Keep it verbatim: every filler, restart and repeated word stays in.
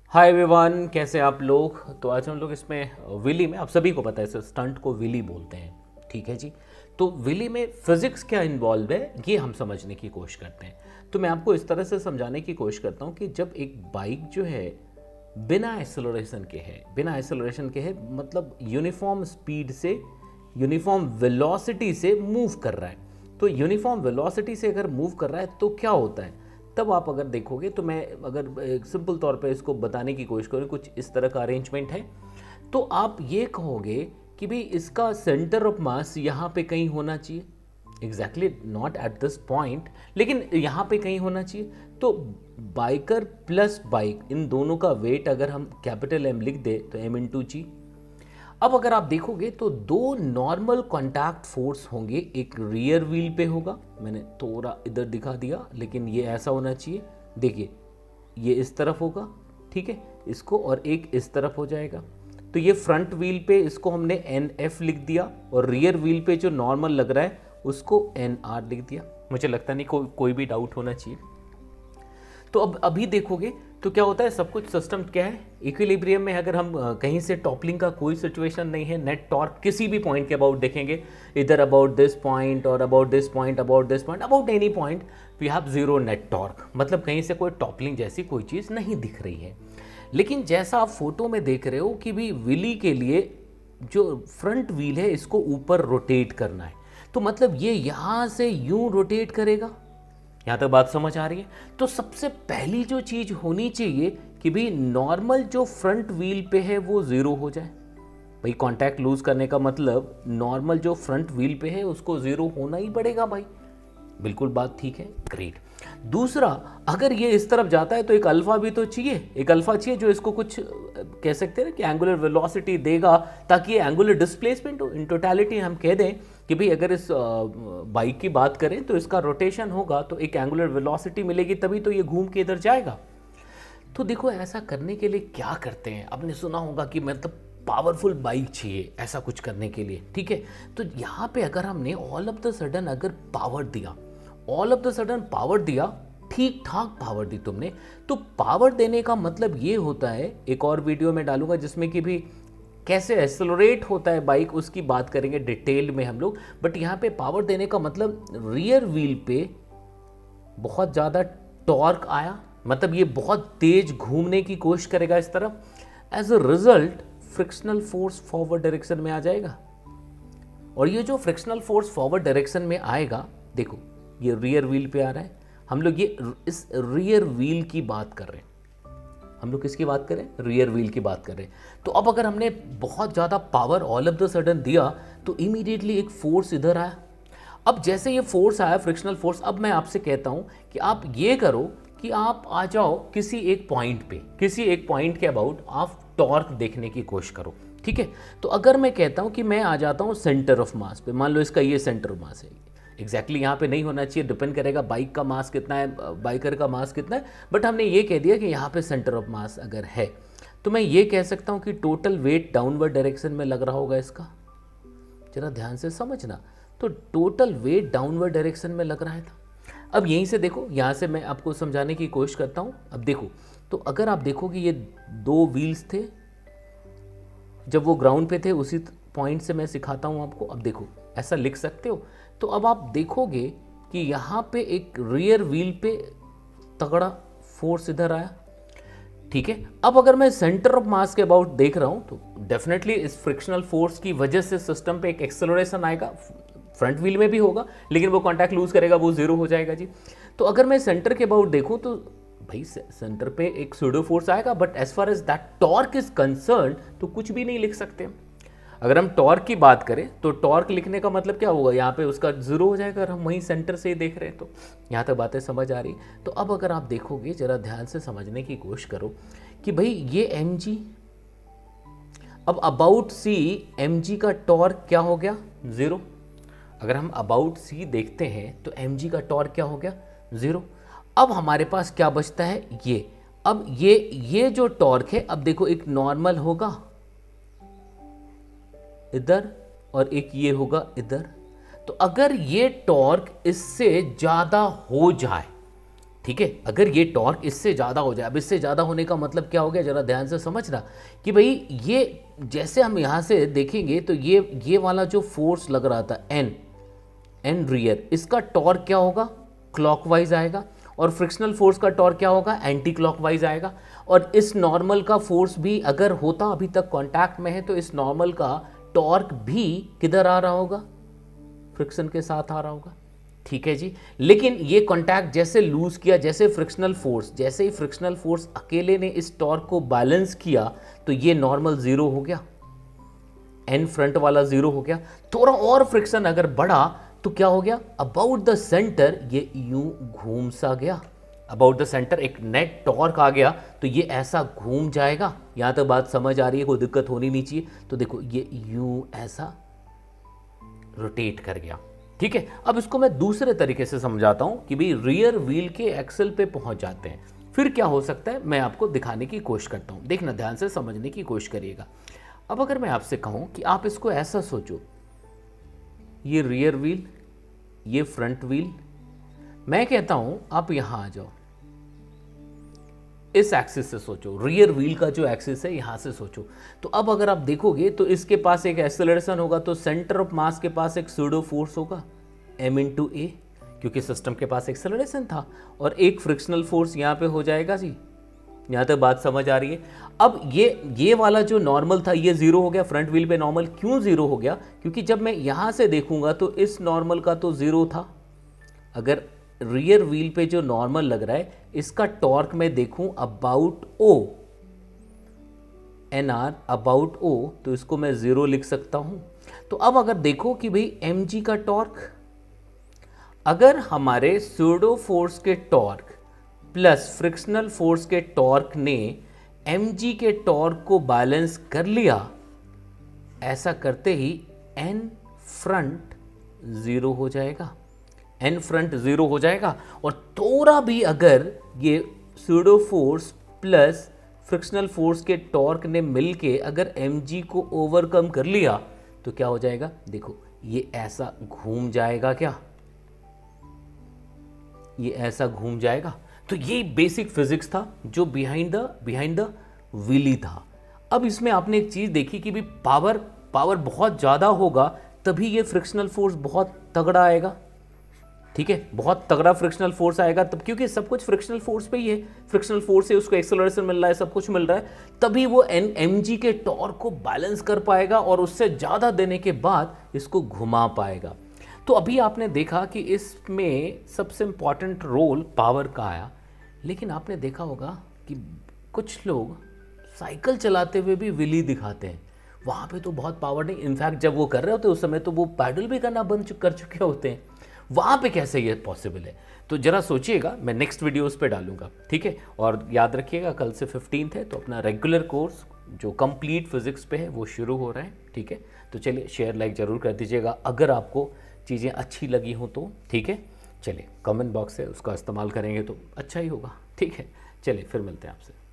Hi everyone, कैसे आप लोग। तो आज हम लोग इसमें विली में, आप सभी को पता है इस स्टंट को विली बोलते हैं, ठीक है जी। तो विली में फिजिक्स क्या इन्वॉल्व है ये हम समझने की कोशिश करते हैं। तो मैं आपको इस तरह से समझाने की कोशिश करता हूँ कि जब एक बाइक जो है बिना एक्सेलरेशन के है बिना एक्सेलरेशन के है मतलब यूनिफॉर्म स्पीड से, यूनिफॉर्म वेलोसिटी से मूव कर रहा है। तो यूनिफॉर्म वेलोसिटी से अगर मूव कर रहा है तो क्या होता है, तब आप अगर देखोगे तो मैं अगर एक सिंपल तौर पे इसको बताने की कोशिश करूँ, कुछ इस तरह का अरेंजमेंट है। तो आप ये कहोगे कि भाई इसका सेंटर ऑफ मास यहाँ पे कहीं होना चाहिए, exactly not at this point, लेकिन यहाँ पे कहीं होना चाहिए। तो बाइकर प्लस बाइक, इन दोनों का वेट अगर हम कैपिटल एम लिख दे तो एम इंटू जी। अब अगर आप देखोगे तो दो नॉर्मल कॉन्टैक्ट फोर्स होंगे, एक रियर व्हील पे होगा, मैंने थोड़ा इधर दिखा दिया लेकिन ये ऐसा होना चाहिए। देखिए ये इस तरफ होगा, ठीक है, इसको, और एक इस तरफ हो जाएगा। तो ये फ्रंट व्हील पे इसको हमने एन एफ लिख दिया, और रियर व्हील पे जो नॉर्मल लग रहा है उसको एन आर लिख दिया। मुझे लगता नहीं को, कोई भी डाउट होना चाहिए। तो अब अभी देखोगे तो क्या होता है, सब कुछ सिस्टम क्या है, इक्विलिब्रियम में। अगर हम कहीं से टॉपलिंग का कोई सिचुएशन नहीं है, नेट टॉर्क किसी भी पॉइंट के अबाउट देखेंगे, इधर अबाउट दिस पॉइंट और about this point, about this point, about any point we have zero net torque, मतलब कहीं से कोई टॉपलिंग जैसी कोई चीज़ नहीं दिख रही है। लेकिन जैसा आप फोटो में देख रहे हो कि भी विली के लिए जो फ्रंट व्हील है इसको ऊपर रोटेट करना है, तो मतलब ये यहाँ से यूं रोटेट करेगा। यहाँ तक बात समझ आ रही है। तो सबसे पहली जो चीज होनी चाहिए कि भाई नॉर्मल जो फ्रंट व्हील पे है वो जीरो हो जाए। भाई कांटेक्ट लूज करने का मतलब नॉर्मल जो फ्रंट व्हील पे है उसको जीरो होना ही पड़ेगा भाई। बिल्कुल बात ठीक है, ग्रेट। दूसरा, अगर ये इस तरफ जाता है तो एक अल्फा भी तो चाहिए, एक अल्फा चाहिए जो इसको कुछ कह सकते हैं कि एंगुलर वेलोसिटी देगा, ताकि ये एंगुलर डिस्प्लेसमेंट हो। इन टोटलिटी हम कह दें कि भाई अगर इस बाइक की बात करें तो इसका रोटेशन होगा तो एक एंगुलर वेलोसिटी मिलेगी, तभी तो ये घूम के इधर जाएगा। तो देखो ऐसा करने के लिए क्या करते हैं, आपने सुना होगा कि मतलब पावरफुल बाइक चाहिए ऐसा कुछ करने के लिए, ठीक है। तो यहाँ पे अगर हमने ऑल ऑफ द सडन अगर पावर दिया, all of the sudden power दिया, ठीक ठाक पावर दी तुमने, तो पावर देने का मतलब ये होता है, एक और वीडियो में डालूंगा जिसमें कि भी कैसे एक्सेलरेट होता है बाइक, उसकी बात करेंगे डिटेल में हम लोग। बट यहाँ पे पावर देने का मतलब रियर व्हील पे बहुत ज़्यादा टॉर्क आया, मतलब ये बहुत तेज घूमने की कोशिश करेगा इस तरफ, as a result frictional force forward direction में आ जाएगा। और ये जो फ्रिक्शनल फोर्स फॉरवर्ड डायरेक्शन में आएगा, देखो ये रियर व्हील पे आ रहा है, हम लोग ये इस रियर व्हील की बात कर रहे हैं, हम लोग किसकी बात करें, रियर व्हील की बात कर रहे हैं। तो अब अगर हमने बहुत ज़्यादा power all of the sudden दिया तो इमीडिएटली एक फोर्स इधर आया। अब जैसे ये फोर्स आया, फ्रिक्शनल फोर्स, अब मैं आपसे कहता हूं कि आप ये करो कि आप आ जाओ किसी एक पॉइंट पे, किसी एक पॉइंट के अबाउट आप टॉर्क देखने की कोशिश करो, ठीक है। तो अगर मैं कहता हूं कि मैं आ जाता हूं सेंटर ऑफ मास पे, मान लो इसका ये सेंटर ऑफ मास है, एग्जैक्टली यहाँ पे नहीं होना चाहिए, डिपेंड करेगा बाइक का मास कितना है, बाइकर का मास कितना है, बट हमने ये कह दिया कि यहाँ पे सेंटर ऑफ मास अगर है तो मैं ये कह सकता हूँ कि टोटल वेट डाउनवर्ड डायरेक्शन में लग रहा होगा इसका। जरा ध्यान से समझना, तो टोटल वेट डाउनवर्ड डायरेक्शन में लग रहा है था। अब यहीं से देखो, यहाँ से मैं आपको समझाने की कोशिश करता हूँ। अब देखो, तो अगर आप देखोगे ये दो व्हील्स थे, जब वो ग्राउंड पे थे उसी पॉइंट से मैं सिखाता हूँ आपको। अब देखो ऐसा लिख सकते हो। तो अब आप देखोगे कि यहाँ पे एक रियर व्हील पे तगड़ा फोर्स इधर आया, ठीक है। अब अगर मैं सेंटर ऑफ मास के अबाउट देख रहा हूँ तो डेफिनेटली इस फ्रिक्शनल फोर्स की वजह से सिस्टम पे एक एक्सेलरेशन आएगा, फ्रंट व्हील में भी होगा, लेकिन वो कांटेक्ट लूज करेगा, वो जीरो हो जाएगा जी। तो अगर मैं सेंटर के अबाउट देखूँ तो भाई सेंटर पे एक सूडो फोर्स आएगा, but as far as that torque is concern तो कुछ भी नहीं लिख सकते। अगर हम टॉर्क की बात करें तो टॉर्क लिखने का मतलब क्या होगा, यहाँ पे उसका जीरो हो जाएगा, अगर हम वहीं सेंटर से ही देख रहे हैं तो। यहाँ तक बातें समझ आ रही। तो अब अगर आप देखोगे, जरा ध्यान से समझने की कोशिश करो कि भाई ये एम जी, अब अबाउट सी एम जी का टॉर्क क्या हो गया, जीरो। अगर हम अबाउट सी देखते हैं तो एम जी का टॉर्क क्या हो गया, जीरो। अब हमारे पास क्या बचता है, ये। अब ये ये जो टॉर्क है, अब देखो एक नॉर्मल होगा इधर और एक ये होगा इधर। तो अगर ये टॉर्क इससे ज्यादा हो जाए, ठीक है। अगर ये टॉर्क इससे ज़्यादा हो जाए, अब इससे ज़्यादा होने का मतलब क्या हो गया, ज़रा ध्यान से समझना कि भाई ये जैसे हम यहाँ से देखेंगे तो ये ये वाला जो फोर्स लग रहा था एन एन रियर, इसका टॉर्क क्या होगा, क्लॉकवाइज आएगा, और फ्रिक्शनल फोर्स का टॉर्क क्या होगा, एंटी क्लॉकवाइज आएगा। और इस नॉर्मल का फोर्स भी अगर होता अभी तक कांटेक्ट में है तो इस नॉर्मल का टॉर्क भी किधर आ रहा होगा, फ्रिक्शन के साथ आ रहा होगा, ठीक है जी। लेकिन ये कांटेक्ट जैसे लूज किया, जैसे फ्रिक्शनल फोर्स जैसे ही फ्रिक्शनल फोर्स अकेले ने इस टॉर्क को बैलेंस किया तो ये नॉर्मल जीरो हो गया, एन फ्रंट वाला जीरो हो गया। थोड़ा और फ्रिक्शन अगर बढ़ा तो क्या हो गया, अबाउट द सेंटर ये यूं घूम सा गया, अबाउट द सेंटर एक नेट टॉर्क आ गया तो ये ऐसा घूम जाएगा। यहां तक बात समझ आ रही है, कोई दिक्कत होनी नहीं चाहिए। तो देखो ये यूं ऐसा रोटेट कर गया, ठीक है। अब इसको मैं दूसरे तरीके से समझाता हूं कि भाई रियर व्हील के एक्सल पे पहुंच जाते हैं, फिर क्या हो सकता है मैं आपको दिखाने की कोशिश करता हूं। देखना, ध्यान से समझने की कोशिश करिएगा। अब अगर मैं आपसे कहूं कि आप इसको ऐसा सोचो, ये रियर व्हील, ये फ्रंट व्हील, मैं कहता हूं आप यहां आ जाओ, इस एक्सिस से सोचो, रियर व्हील का जो एक्सिस है यहां से सोचो। तो अब अगर आप देखोगे तो इसके पास एक एक्सेलरेशन होगा, तो सेंटर ऑफ मास के पास एक सूडो फोर्स होगा m इंटू ए, क्योंकि सिस्टम के पास एक्सेलरेशन था, और एक फ्रिक्शनल फोर्स यहां पे हो जाएगा जी। यहां तक बात समझ आ रही है। अब ये ये वाला जो नॉर्मल था ये जीरो हो गया, फ्रंट व्हील पे नॉर्मल क्यों जीरो हो गया, क्योंकि जब मैं यहां से देखूंगा तो इस नॉर्मल का तो जीरो था। अगर रियर व्हील पे जो नॉर्मल लग रहा है इसका टॉर्क मैं देखूं about O, N R about O, तो इसको मैं जीरो लिख सकता हूं। तो अब अगर देखो कि भाई एम जी का टॉर्क, अगर हमारे सूडो फोर्स के टॉर्क प्लस फ्रिक्शनल फोर्स के टॉर्क ने एम जी के टॉर्क को बैलेंस कर लिया, ऐसा करते ही एन फ्रंट जीरो हो जाएगा, एन फ्रंट जीरो हो जाएगा। और थोड़ा भी अगर ये pseudo force plus frictional force के टॉर्क ने मिलके अगर mg को ओवरकम कर लिया तो क्या हो जाएगा, देखो ये ऐसा घूम जाएगा, क्या ये ऐसा घूम जाएगा। तो ये बेसिक फिजिक्स था जो behind the behind the wheelie था। अब इसमें आपने एक चीज देखी कि भी पावर पावर बहुत ज्यादा होगा तभी ये फ्रिक्शनल फोर्स बहुत तगड़ा आएगा, ठीक है, बहुत तगड़ा फ्रिक्शनल फोर्स आएगा तब, क्योंकि सब कुछ फ्रिक्शनल फोर्स पे ही है, फ्रिक्शनल फोर्स से उसको एक्सेलरेशन मिल रहा है, सब कुछ मिल रहा है, तभी वो एन एम जी के टॉर्क को बैलेंस कर पाएगा और उससे ज़्यादा देने के बाद इसको घुमा पाएगा। तो अभी आपने देखा कि इसमें सबसे इंपॉर्टेंट रोल पावर का आया, लेकिन आपने देखा होगा कि कुछ लोग साइकिल चलाते हुए भी विली दिखाते हैं, वहाँ पे तो बहुत पावर नहीं, इनफैक्ट जब वो कर रहे होते हैं उस समय तो वो पैडल भी करना बंद कर चुके होते हैं, वहाँ पे कैसे ये पॉसिबल है। तो जरा सोचिएगा, मैं नेक्स्ट वीडियोस पे डालूंगा, ठीक है। और याद रखिएगा कल से फिफ्टींथ है तो अपना रेगुलर कोर्स जो कंप्लीट फिजिक्स पे है वो शुरू हो रहा है, ठीक है। तो चलिए शेयर लाइक ज़रूर कर दीजिएगा अगर आपको चीज़ें अच्छी लगी हो तो, ठीक है। चलिए कमेंट बॉक्स है उसका इस्तेमाल करेंगे तो अच्छा ही होगा, ठीक है। चलिए फिर मिलते हैं आपसे।